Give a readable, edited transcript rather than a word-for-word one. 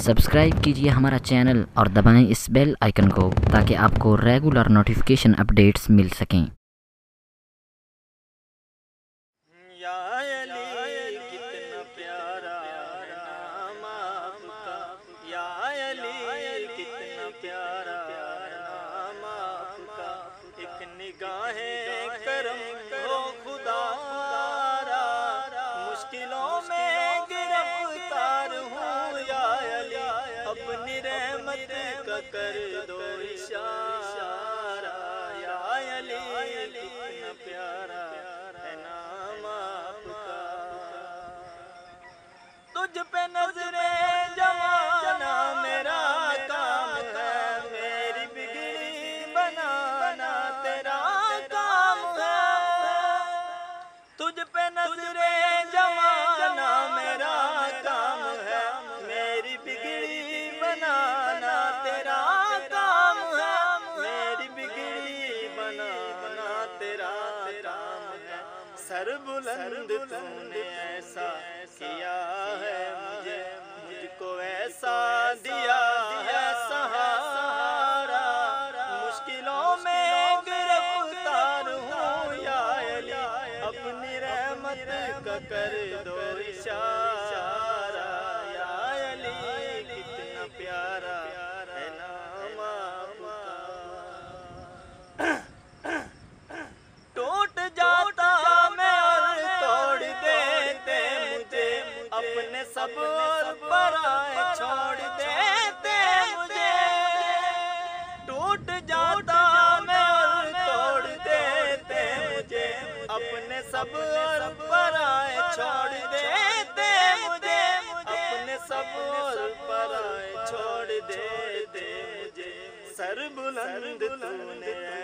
Subscribe کیجئے ہمارا channel اور دبائیں اس بیل آئیکن کو تاکہ آپ کو ریگولر نوٹیفیکیشن اپڈیٹس مل سکیں۔ یا علی کتنا پیارا ہے نام آپ کا، یا علی کتنا پیارا ہے نام آپ کا، ایک نگاہ کرم ہو خدا را، مشکلوں میں گرفتار ہوں یا علی، اپنی رحمت کا کر دو اشارہ، یا علی کتنا پیارا ہے نام آپ کا، تجھ پہ نظریں جمانا میرا کام ہے، میری بگڑی بنانا تیرا کام ہے، تجھ پہ نظریں جمانا میرا کام ہے، میری بگڑی بنانا تیرا کام ہے، میری بگڑی بنانا تیرا کام ہے، سر بلند تو نے ایسا کیا ہے مجھے، مجھ کو ایسا دیا ہے سہارا، مشکلوں میں گرفتار ہوں یا علی، اپنی رحمت کا کر دو اشارہ، یا علی کتنا پیارا ہے نام آپ کا، ٹوٹ جاتا میں اور توڑ دیتے مجھے، اپنے سب اور پرائے چھوڑ دیتے مجھے، ٹوٹ جاتا میں اور توڑ دیتے مجھے، اپنے سب اور پرائے چھوڑ دیتے مجھے، اپنے سب اور پرائے چھوڑ دیتے مجھے، سر بلند تو نے